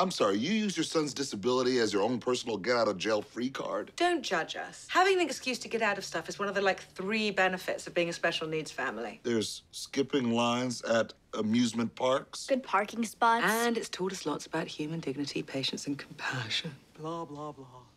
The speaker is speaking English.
I'm sorry, you use your son's disability as your own personal get-out-of-jail-free card? Don't judge us. Having an excuse to get out of stuff is one of the, 3 benefits of being a special needs family. There's skipping lines at amusement parks. Good parking spots. And it's taught us lots about human dignity, patience, and compassion. Blah, blah, blah.